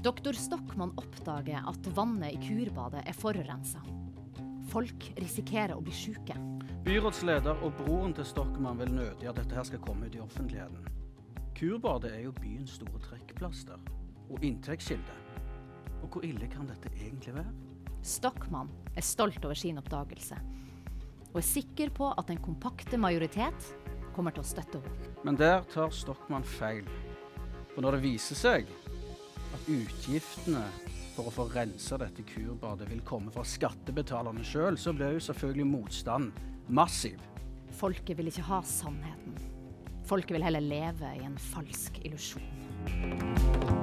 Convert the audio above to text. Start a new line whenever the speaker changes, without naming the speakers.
Doktor Stockmann oppdager at vannet i kurbadet er forurenset. Folk risikerer å bli syke.
Byrådsleder og broren til Stockmann vil nødig at dette her skal komme ut i offentligheten. Kurbadet er jo byens store trekkplaster og inntektskilde. Og hvor ille kan dette egentlig være?
Stockmann er stolt over sin oppdagelse, og er sikker på at en kompakte majoritet kommer til å støtte henne.
Men der tar Stockmann feil. For når det viser seg at utgiftene for å få renset dette kurbadet vil komme fra skattebetalerne selv, så blir jo selvfølgelig motstand massiv.
Folket vil ikke ha sannheten. Folket vil heller leve i en falsk illusjon.